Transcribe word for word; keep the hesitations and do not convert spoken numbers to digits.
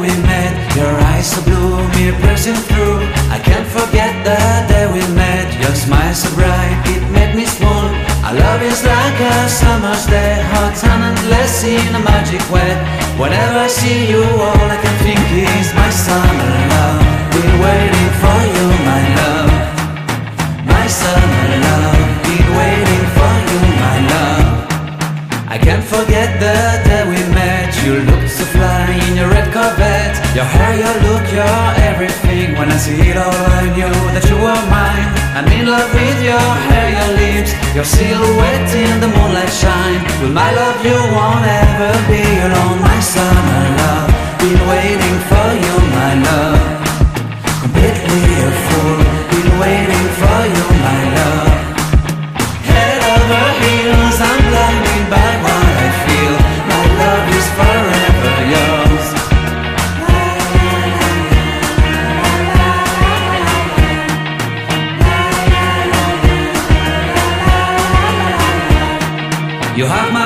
we met. Your eyes so blue, me piercing through. I can't forget the day we met. Your smile so bright, it made me swoon. Our love is like a summer's day, hot and endless in a magic way. Whenever I see you, all I can think is my summer love. Been waiting for you, my love. My summer love. Been waiting for you, my love. I can't forget the day we met. You looked so fly in your red Corvette. Your hair, your look, your everything. When I see it all, I knew that you were mine. I'm in love with your hair, your lips, your silhouette in the moonlight shine. With my love you won't ever be alone. My summer love, been waiting for you, my love. Completely a fool, been waiting for you, my love. Head over heels, I'm blinded by what I feel. My love is forever yours. You have my